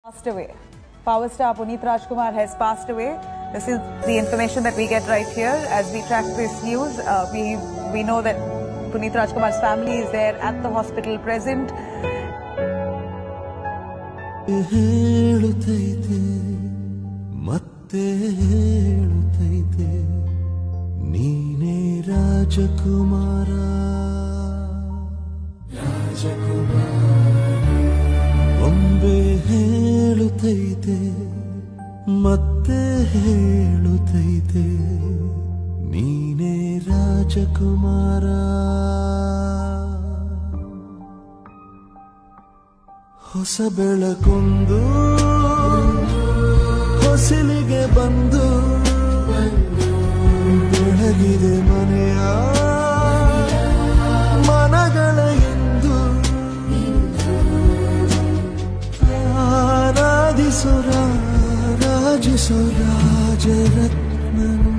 Passed away. Power star Puneet Rajkumar has passed away. This is the information that we get right here as we track this news. We know that Puneet Rajkumar's family is there at the hospital present. ಮತ್ತೆ ಹೇಳುತ್ತೈತೆ ನೀನೇ ರಾಜಕುಮಾರ ಹೊಸ ಬೆಳಕೊಂದು ಹೊಸಲಿಗೆ ಬಂದು ಬೆಳಗಿದೆ ಮನೆಯ ಮನಗಳ ಎಂದು ಆರಾಧಿಸುರ ರಾಜರತ್ನನು